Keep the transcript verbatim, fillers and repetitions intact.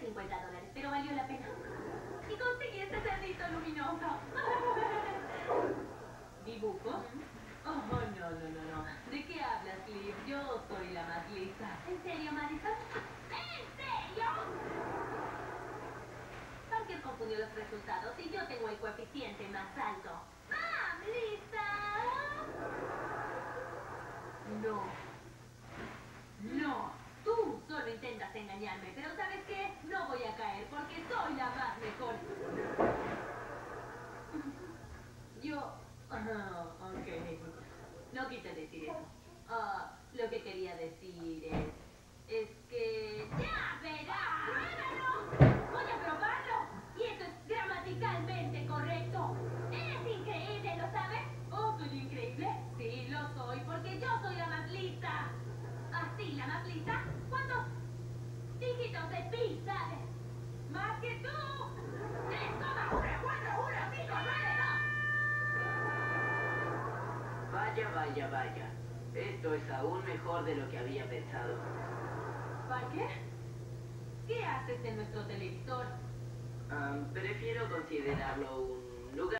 cincuenta dólares, pero valió la pena. Y conseguí este cerdito luminoso. ¿Dibujos? Oh, no, no, no, no. ¿De qué hablas, Liv? Yo soy la más lista. ¿En serio, Madison? ¿En serio? Parker confundió los resultados y yo tengo el coeficiente más alto. ¡Mam, lista! No. No. Tú solo intentas engañarme, pero ¿sabes qué? No voy a caer porque soy la más mejor. Yo... Uh, ok. No quise decir eso. Ah, lo que quería decir es... Es que... ¡Ya verás! ¡Pruébalo! ¡Voy a probarlo! Y eso es gramaticalmente correcto. ¡Eres increíble, ¿lo sabes? ¿Oh, soy increíble? Sí, lo soy, porque Porque yo soy la más lista. ¿Así, la más lista? ¿Cuántos dígitos de pi sabes? ¡Más que tú! ¡tres coma uno cuatro uno cinco nueve dos! Vaya, vaya, vaya. Esto es aún mejor de lo que había pensado. ¿Parker? ¿Qué haces en nuestro televisor? Um, prefiero considerarlo un lugar